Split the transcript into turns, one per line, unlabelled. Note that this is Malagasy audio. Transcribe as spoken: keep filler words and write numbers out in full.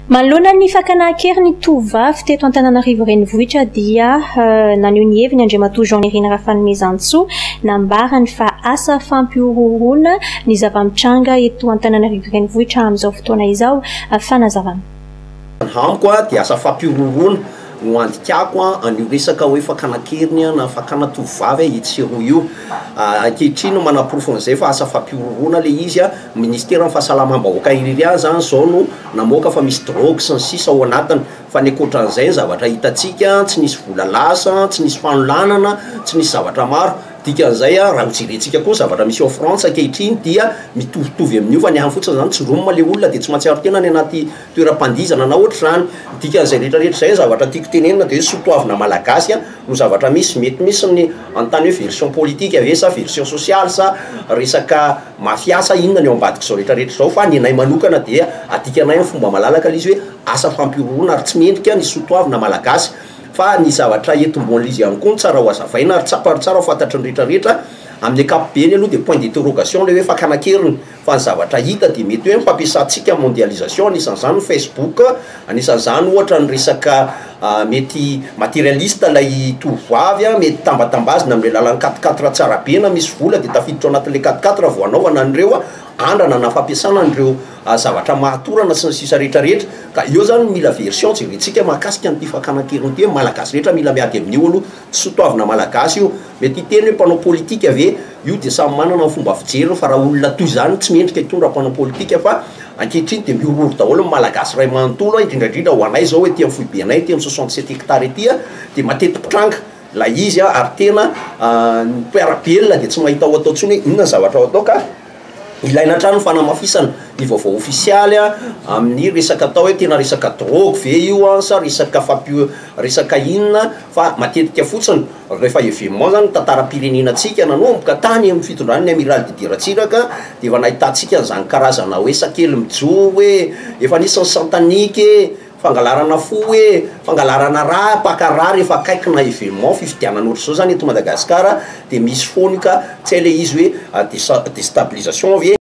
Manoloana ny fakana-kery ny tovavy teto Antananarivo renivohitra dia uh, naneho ny heviny Andriamatoa Jean-Nirina Rafanomezantsoa nambarany fa asa fampiororona ny zava-mitranga eto Antananarivo renivohitra amin'izao fotoana izao uh, fanazavana.
Amiko dia asa fampiororona no andikako an'io resaka hoe fakana-keriny na fakana tovavy itsiro io. Ankehitriny manaporofo an'izay fa asa fampiororona le izy a ministera ny fahasalamam-bahoaka iriria zany zao no namoaka fa misy drogue sy ny sisa ao anatiny. Fa ny ankoatran'izay zavatra hitantsika tsy nisy vola lasa, tsy nisy fanolanana, tsy nisy zavatra maro. Dikan'izay a raha hojerentsika koa zavatra misy ao France ankehitriny dia mitovitovy amin'io fa ny any fotsiny zany tsy romoma le olona dia tsy mahatsiaro tena ny anaty toeram-pandizana na ohatry zany. Dikan'izay rehetrarehetra zay zavatra tiako tenenina dia soatoavina malagasy a no zavatra misy mety misy ny anontany hoe version politique ave sa version sociale sa resaka mafia sa inona ny ao ambadika zao rehetrarehetra zao fa ny anay manokana dia adikanay amin'ny fomba malalaka le izy hoe asa fampiororona ary tsy mendrika ny soatoavina malagasy. Fa ny zavatra etom-boan'izy izy ihany koa ny tsara ho azavaina ary tsapary tsara ho fantatry ny rehetrarehetra amin'ny ankapobeny aloha dia point d'interrogation le hoe fakana-keriny. Fa ny zavatra hita dia mety hoe fampiasantsika mondialisation anisan'izany Facebook, anisan'izany ohatra ny resaka uh, mety matérialiste lay tovavy a mety tambatambazina amin'ny lalan'ny quatre quatre tsara be na misy vola dia tafiditra anatin'le quatre quatre voanaovana an'ireo andrana na fampiasana an'ireo uh, zavatra mahatorana sy ny sisa rehetrarehetra. Ka eo zany mila version jerentsika mahakasika an'ity fakana-keriny ity malagasy rehetra mila miady amin'io aloha tsy soatoavina malagasy io. Mety hiteny hoe mpanao politika ave io dia samy manana ny fomba fijery fa raha olona toy zany tsy mendrika hitondra mpanao politika fa ankehitriny dia miororo daholo ny malagasy ray manontolo indrindrandrindra ho anay zao hoe ty amin'ny foibe anay ty amin'ny soixante-sept hectares ety dia matety pitranga la izy a ary tena nipiarabelona dia tsy mahita ao atao ntsony hoe inona zavatra ao atao ka ilaina trano fanamafisana ny vaovao ofisialy a amin'ny resaka atao hoe tena resaka drogue ve io a sa resaka fampio resaka inona fa matetika fotsiny rehefa événement zany tantaram-pirenenantsika nanomboka tany amin'ny fitondrany ny amiral Didier Ratsiraka dia efa nahitantsika an'izany karazana hoe sakely mijo hoe efa nisy santanike fangalarana fo hoe fangalarana raha pakara rehefa akaikina événement fifidianana ohatr'izao zany eto Madagasikara dia misy fonika tsy hay le izy hoe déstabilisation ve